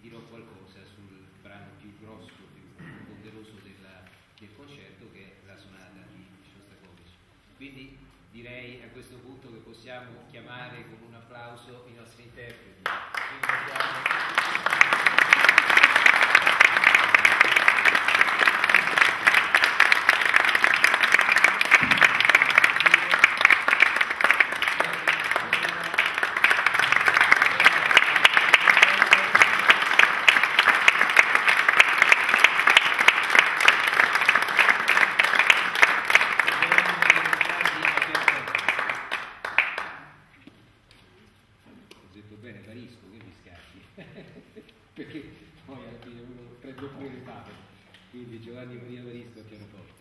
dirò qualcosa sul brano più grosso, più ponderoso del concerto, che è la sonata di Shostakovich. Quindi direi a questo punto che possiamo chiamare con un applauso i nostri interpreti. Perché poi alla fine uno prende pure le palle, quindi Giovanni Maria Evaristo al pianoforte.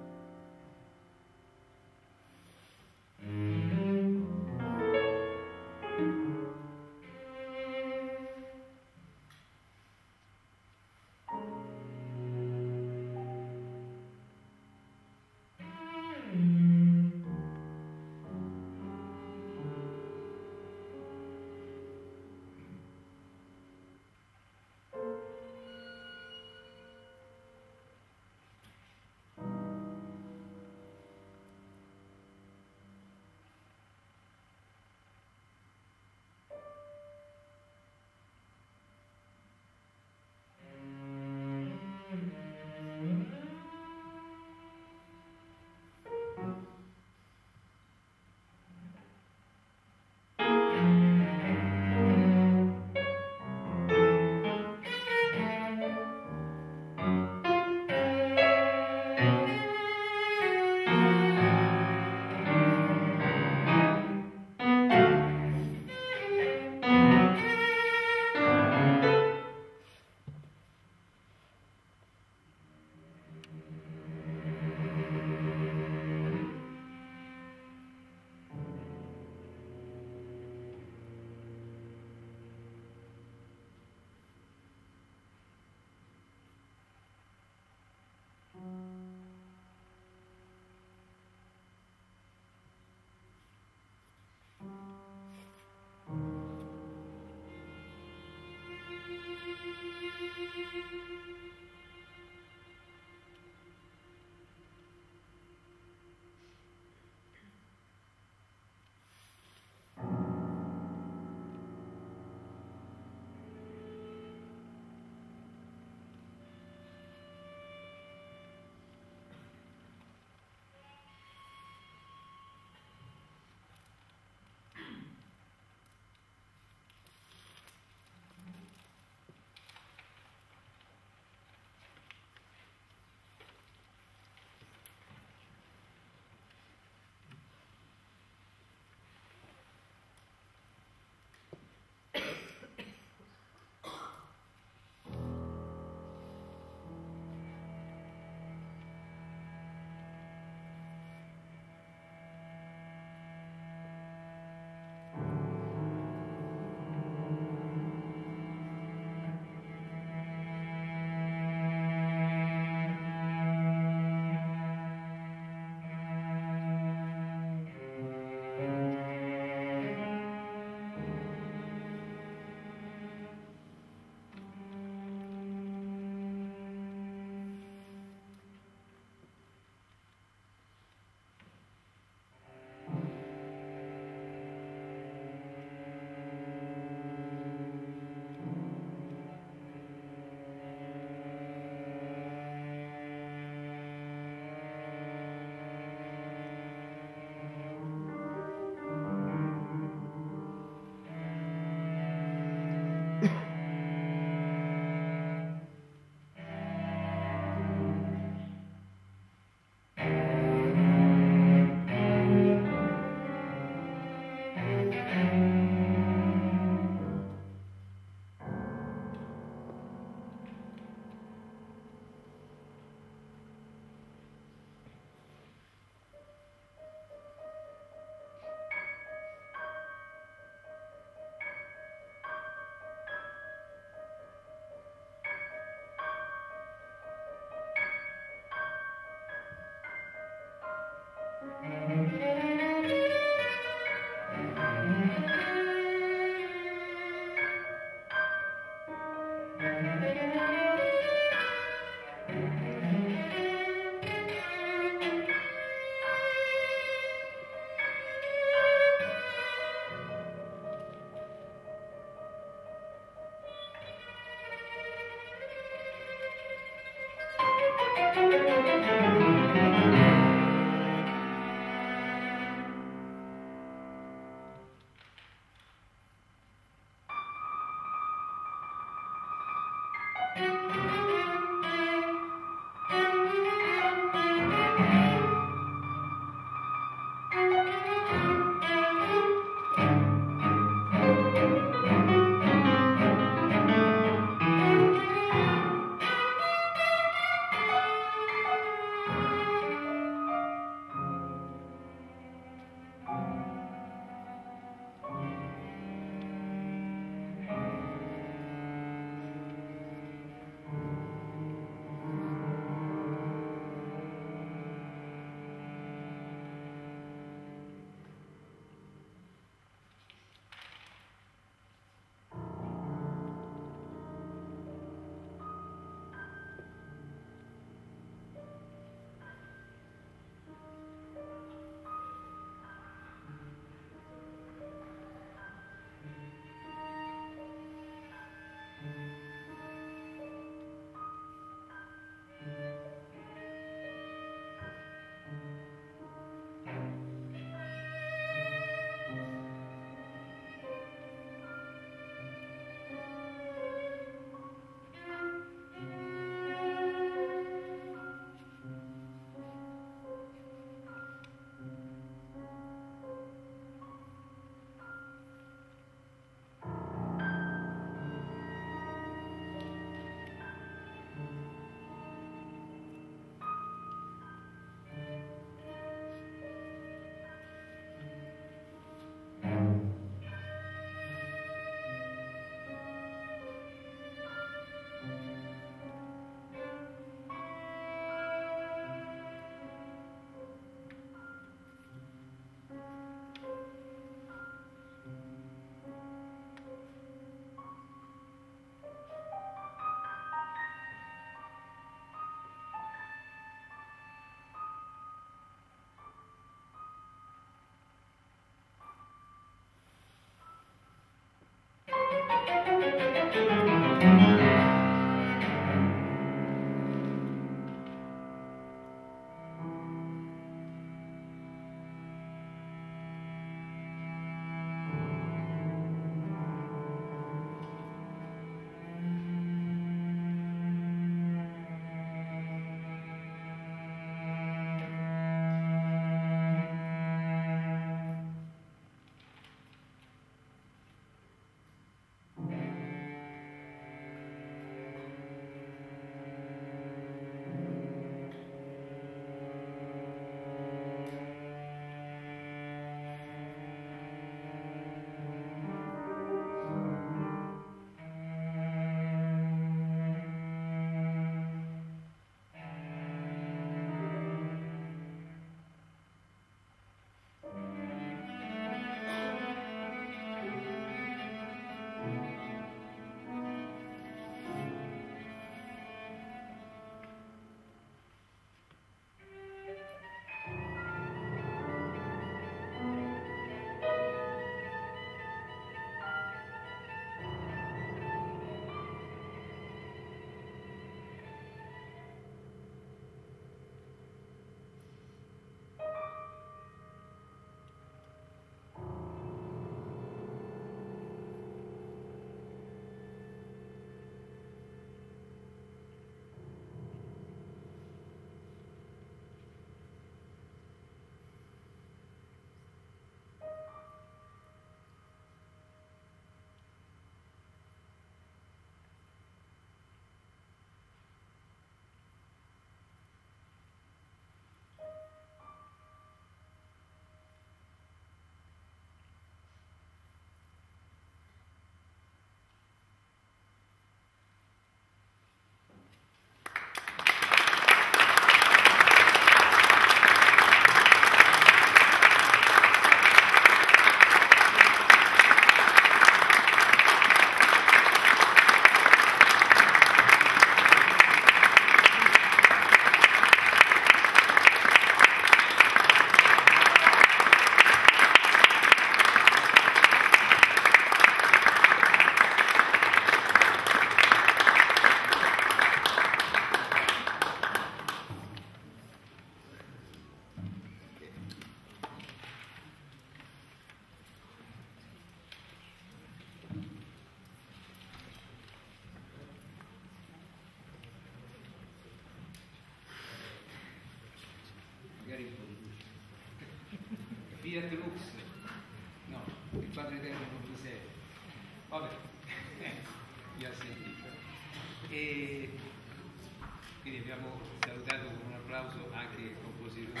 Fiat Lux, no, il Padre Eterno non mi serve. Vabbè, mi ha sentito. E quindi abbiamo salutato con un applauso anche il compositore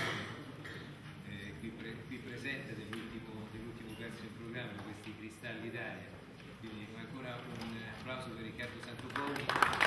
qui presente dell'ultimo pezzo in programma, questi Cristalli d'aria. Quindi ancora un applauso per Riccardo Santopoli.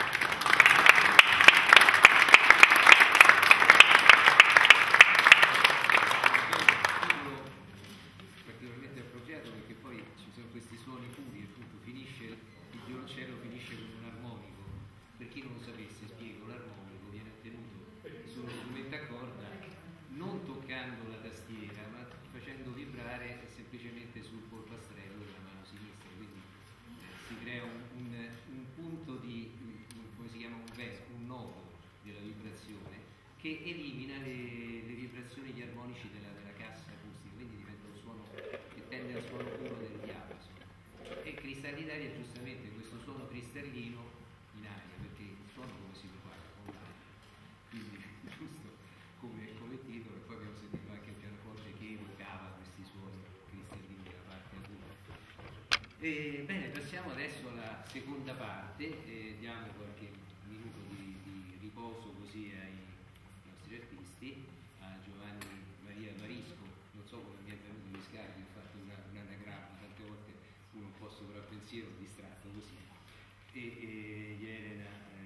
Particolarmente appropriato perché poi ci sono questi suoni puri, appunto finisce il violoncello finisce con un armonico. Per chi non lo sapesse, spiego, l'armonico viene ottenuto sullo strumento a corda non toccando la tastiera ma facendo vibrare semplicemente sul polpastrello della mano sinistra, quindi si crea un punto di, come si chiama, un nodo della vibrazione che elimina le vibrazioni, gli armonici della cassa acustica, quindi diventa un suono che tende al suono puro del diapason. E Cristalli d'aria giustamente questo suono cristallino in aria, perché il suono come si propaga? Con l'aria. Quindi giusto come titolo, e poi abbiamo sentito anche il pianoforte che evocava questi suoni cristallini della parte acuta. Bene, passiamo adesso alla seconda parte, diamo qualche minuto di riposo così ai nostri artisti, a Giovanni Maria Marisco, non so come mi è venuto gli scarti, ho fatto un anagramma, tante volte uno un po' sovrappensiero, distratto così, e Elena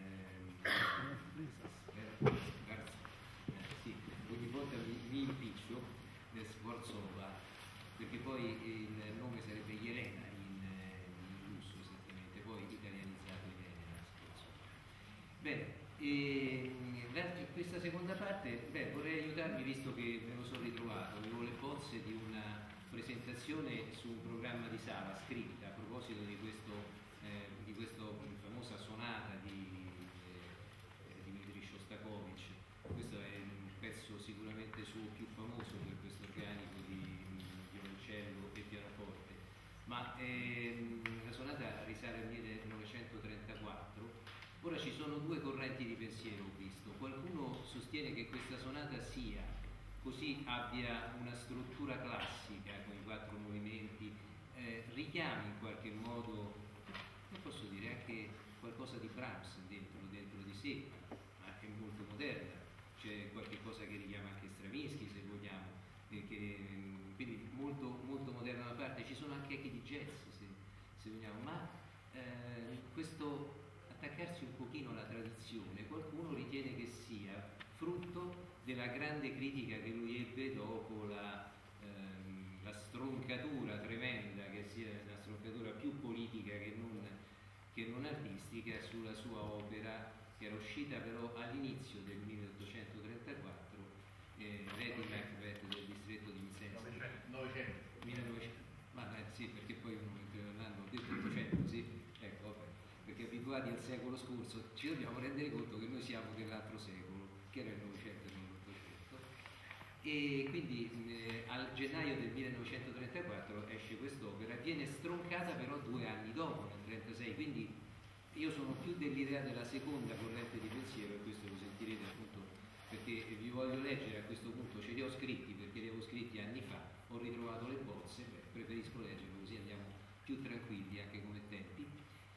sì, ogni volta mi impiccio nel Sforzova, perché poi il nome sarebbe Elena in russo esattamente, poi italianizzato Elena Sforzova. Bene, questa seconda parte, vorrei aiutarvi, visto che me lo sono ritrovato, avevo le bozze di una presentazione su un programma di Sala scritta a proposito di questa famosa sonata di Dmitri Shostakovich. Questo è un pezzo sicuramente suo più famoso per questo organico di violoncello e pianoforte, ma la sonata risale al 1934. Ora ci sono due correnti di pensiero, ho visto. Qualcuno sostiene che questa sonata sia così, abbia una struttura classica con i 4 movimenti, richiami in qualche modo, non posso dire, anche qualcosa di Brahms dentro di sé, ma è molto moderna, c'è qualche cosa che richiama anche Stravinsky se vogliamo, quindi molto, molto moderna da parte. Ci sono anche echi di jazz se vogliamo, ma questo attaccarsi un pochino alla tradizione, qualcuno ritiene che sia frutto della grande critica che lui ebbe dopo la stroncatura tremenda, che sia una stroncatura più politica che non artistica, sulla sua opera che era uscita però all'inizio del 1834, Lady Macbeth del distretto di Mzensk. 1900. Ma sì, perché poi l'anno ho detto 800, sì, ecco, vabbè, perché abituati al secolo scorso ci dobbiamo rendere conto che noi siamo dell'altro secolo, che era il 900 e non l'800, e quindi al gennaio del 1934 esce quest'opera, viene stroncata però 2 anni dopo, nel 1936, quindi io sono più dell'idea della seconda corrente di pensiero, e questo lo sentirete appunto perché vi voglio leggere a questo punto, ce li ho scritti perché li avevo scritti anni fa, ho ritrovato le bozze, preferisco leggerlo così andiamo più tranquilli anche come tempi,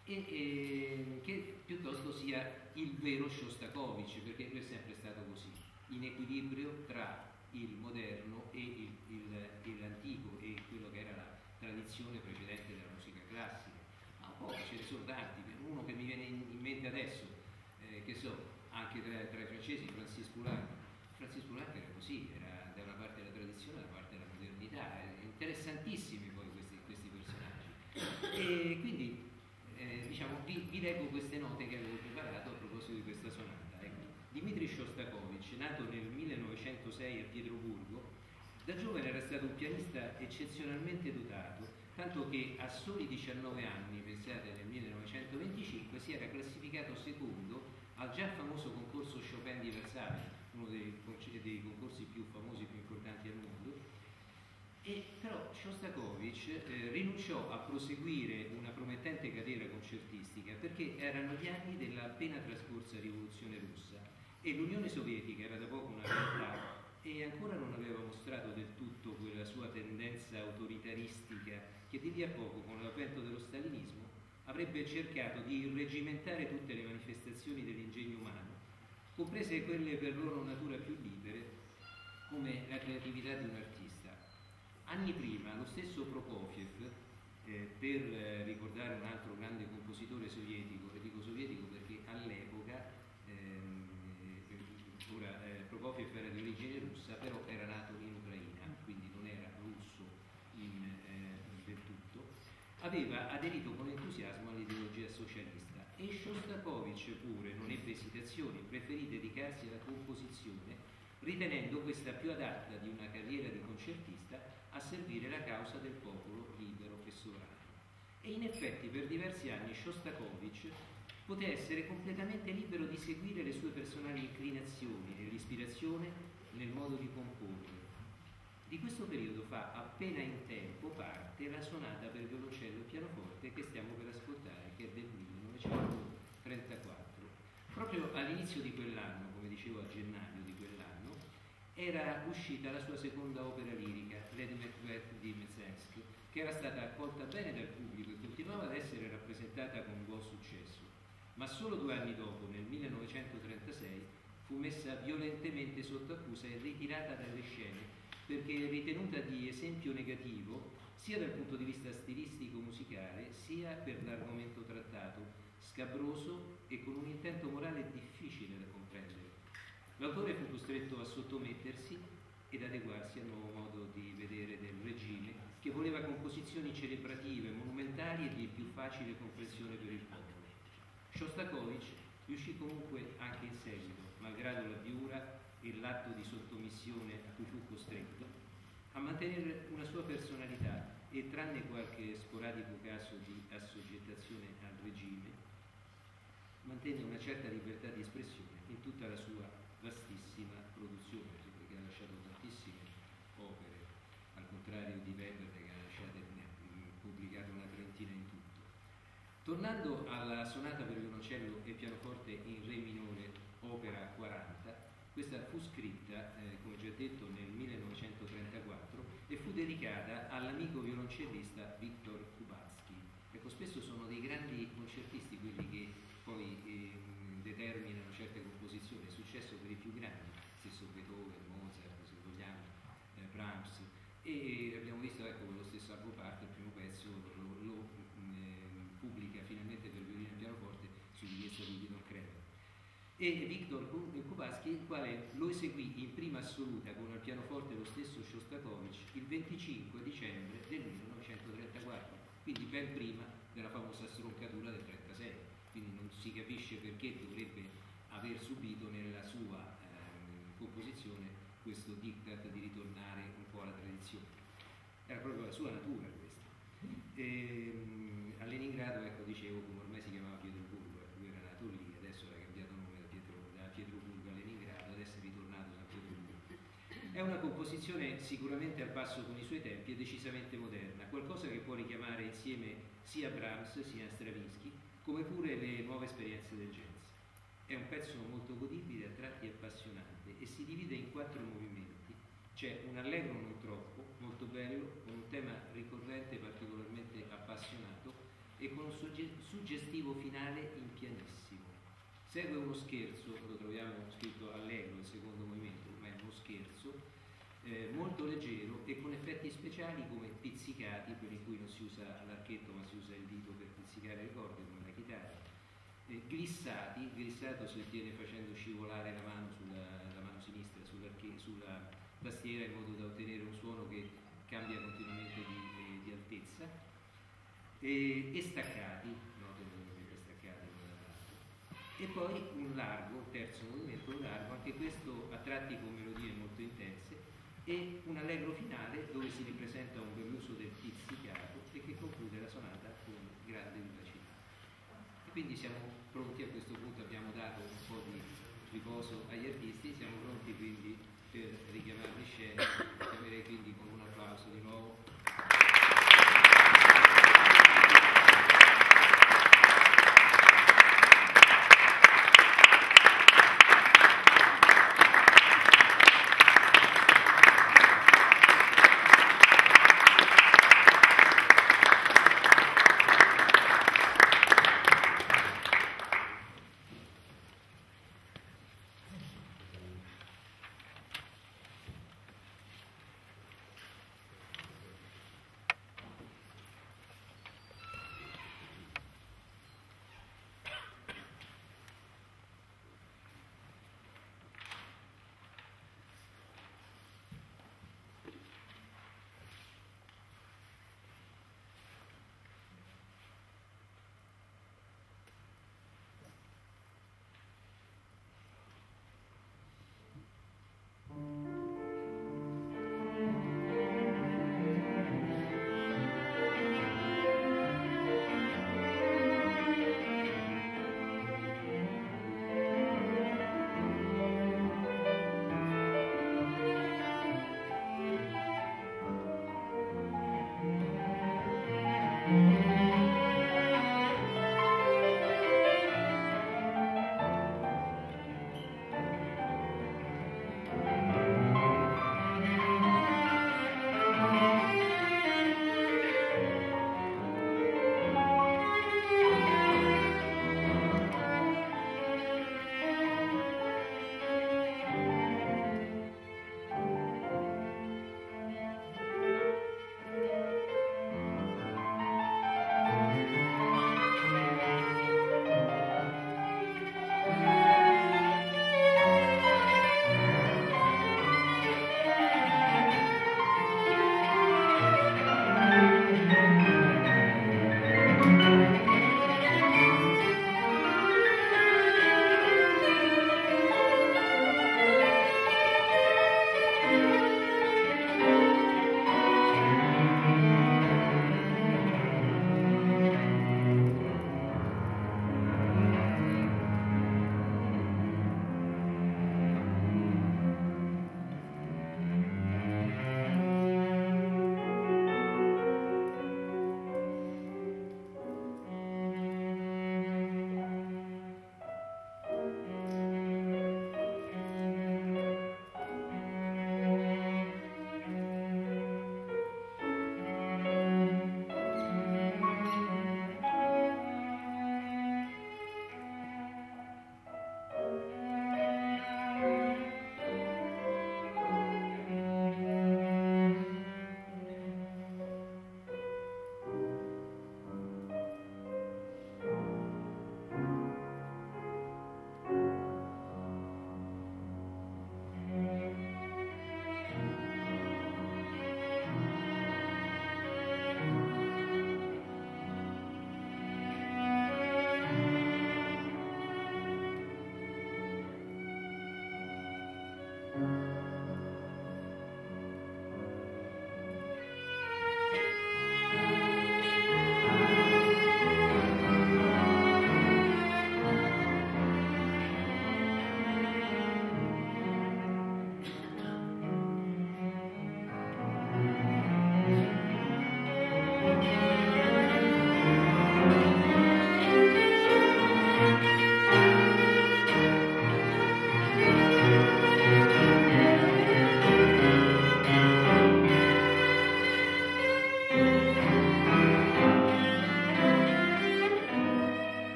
e che piuttosto sia il vero Shostakovich, perché lui è sempre stato così, in equilibrio tra il moderno e l'antico e quello che era la tradizione precedente della musica classica. Ma poi ce ne sono tanti, uno che mi viene in mente adesso, che so, anche tra i francesi, Francis Poulenc. Francis Poulenc era così, era da una parte della tradizione e da una parte della modernità, interessantissimi poi questi personaggi. E quindi diciamo, vi leggo queste note che avevo preparato a proposito di questa sonata. Ecco. Dmitri Shostakovich, nato nel 1906 a Pietroburgo, da giovane era stato un pianista eccezionalmente dotato, tanto che a soli 19 anni, pensate nel 1925, si era classificato secondo al già famoso concorso Chopin di Versailles, uno dei concorsi più famosi, più importanti al mondo. E però Shostakovich rinunciò a proseguire una promettente carriera concertistica perché erano gli anni della appena trascorsa rivoluzione russa e l'Unione Sovietica era da poco una realtà e ancora non aveva mostrato del tutto quella sua tendenza che di lì a poco, con l'avvento dello stalinismo, avrebbe cercato di irreggimentare tutte le manifestazioni dell'ingegno umano, comprese quelle per loro natura più libere, come la creatività di un artista. Anni prima, lo stesso Prokofiev, per ricordare un altro grande compositore sovietico, e dico sovietico perché all'epoca, Prokofiev era di origine russa, però era nato in Ucraina, quindi non era russo del tutto, aveva aderito con entusiasmo all'ideologia socialista, e Shostakovich pure non ebbe esitazioni, preferì dedicarsi alla composizione, ritenendo questa più adatta di una carriera di concertista a servire la causa del popolo libero e sovrano. E in effetti per diversi anni Shostakovich poté essere completamente libero di seguire le sue personali inclinazioni nell'ispirazione e nel modo di comporre. Di questo periodo fa appena in tempo parte la sonata per violoncello e pianoforte che stiamo per ascoltare, che è del 1934. Proprio all'inizio di quell'anno, come dicevo a gennaio di quell'anno, era uscita la sua seconda opera lirica, Lady Macbeth di Mezensky, che era stata accolta bene dal pubblico e continuava ad essere rappresentata con buon successo. Ma solo 2 anni dopo, nel 1936, fu messa violentemente sotto accusa e ritirata dalle scene perché ritenuta di esempio negativo sia dal punto di vista stilistico-musicale sia per l'argomento trattato, scabroso e con un intento morale difficile da comprendere. L'autore fu costretto a sottomettersi ed adeguarsi al nuovo modo di vedere del regime, che voleva composizioni celebrative, monumentali e di più facile comprensione per il popolo. Shostakovich riuscì comunque anche in seguito, malgrado la viura e l'atto di sottomissione a cui fu costretto, a mantenere una sua personalità e, tranne qualche sporadico caso di assoggettazione al regime, mantenne una certa libertà di espressione in tutta la sua vastissima produzione, perché ha lasciato tantissime opere, al contrario di Weber che ha lasciato pubblicato una trentina in tutto. Tornando alla sonata per violoncello e pianoforte in re minore, opera 40, questa fu scritta, come già detto, nel 1934 e fu dedicata all'amico violoncellista Viktor Kubatsky. Ecco, spesso sono dei grandi concertisti quelli che poi determinano certe composizioni. È successo per i più grandi, stesso Beethoven, Mozart, se vogliamo, Brahms, e abbiamo visto, ecco, lo stesso Arvo Pärt, il primo pezzo lo pubblica finalmente per violino e pianoforte su richiesta di Guido Kremer. E Viktor Kubatsky, il quale lo eseguì in prima assoluta con al pianoforte lo stesso Shostakovich il 25 dicembre del 1934, quindi ben prima della famosa stroncatura del 36, quindi non si capisce perché dovrebbe aver subito nella sua composizione questo diktat di ritornare un po' alla tradizione. Era proprio la sua natura questa. A Leningrado, ecco, dicevo, come ormai si chiamava Pietroburgo, lui era nato lì, adesso era cambiato nome da Pietroburgo a Leningrado, adesso è ritornato da Pietroburgo. È una composizione sicuramente al passo con i suoi tempi e decisamente moderna, qualcosa che può richiamare insieme sia Brahms sia Stravinsky, come pure le nuove esperienze del jazz. È un pezzo molto godibile, a tratti appassionante, e si divide in 4 movimenti. C'è un allegro non troppo, molto bello, con un tema ricorrente particolarmente appassionato e con un suggestivo finale in pianissimo. Segue uno scherzo, lo troviamo scritto allegro, il secondo movimento, ma è uno scherzo molto leggero e con effetti speciali come pizzicati, per in cui non si usa l'archetto ma si usa il dito per pizzicare le corde come la chitarra, glissati, glissato si ottiene facendo scivolare la mano sinistra sulla tastiera in modo da ottenere un suono che cambia continuamente di altezza, e staccati, e poi un largo, terzo movimento, un largo, anche questo a tratti con melodie molto intense, e un allegro finale dove si ripresenta un bell'uso del pizzicato e che conclude la sonata con grande vivacità. E quindi siamo pronti, a questo punto abbiamo dato un po' di riposo agli artisti, siamo pronti quindi per richiamarli in scena. Chiamerei quindi con un applauso di nuovo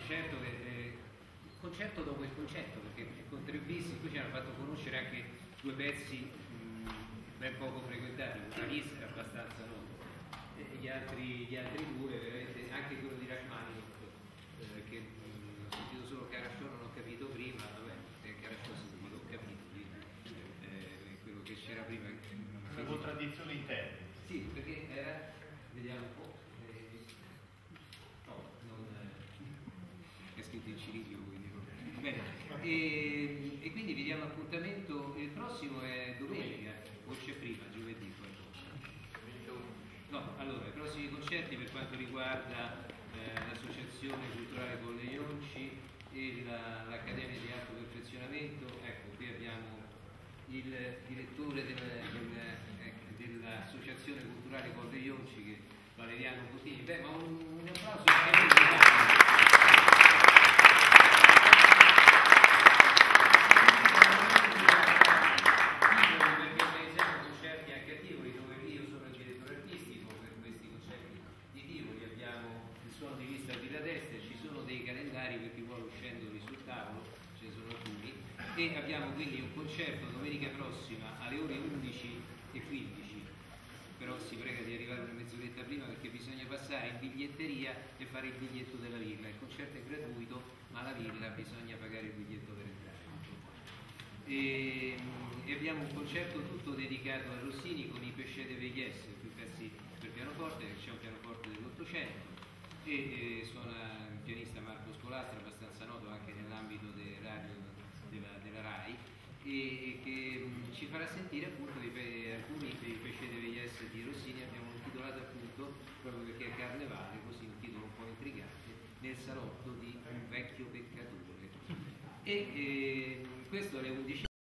concerto, concerto dopo il concerto, perché con 3 bis qui ci hanno fatto conoscere anche 2 pezzi ben poco frequentati. Una bis è abbastanza noto, e gli altri 2 veramente, anche quello di Rachmaninoff, che ho sentito solo Carasciò, non ho capito prima, vabbè, Carasciò subito ho capito, quello che c'era prima. Una contraddizione interna. Sì, perché era, vediamo un po', è scritto in cirillico, quindi bene. E quindi vi diamo appuntamento, il prossimo è domenica, o c'è prima, giovedì qualcosa? No, allora, i prossimi concerti per quanto riguarda l'associazione culturale Colle Ionci e l'Accademia di Alto Perfezionamento, ecco, qui abbiamo il direttore dell'associazione culturale Colle Ionci, che Valeriano Cotini. Beh, ma un applauso anche a lui. E abbiamo quindi un concerto domenica prossima alle ore 11:15, però si prega di arrivare una mezz'oretta prima perché bisogna passare in biglietteria e fare il biglietto della villa. Il concerto è gratuito, ma la villa bisogna pagare il biglietto per entrare. E abbiamo un concerto tutto dedicato a Rossini con i Péchés de Vieillesse, più pezzi per pianoforte, c'è un pianoforte dell'Ottocento, e suona il pianista Marco Scolastra, abbastanza noto anche nell'ambito della RAI, e che ci farà sentire appunto alcuni dei Péchés de Vieillesse di Rossini. Abbiamo titolato appunto, proprio perché è carnevale, così un titolo un po' intrigante, Nel salotto di un vecchio peccatore. E questo alle 11.